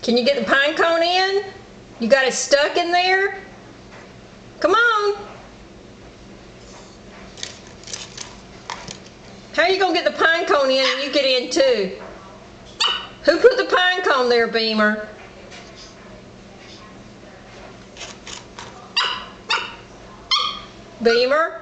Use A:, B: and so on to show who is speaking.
A: Can you get the pine cone in? You got it stuck in there? Come on. How are you going to get the pine cone in and you get in too? Who put the pine cone there, Beamer? Beamer?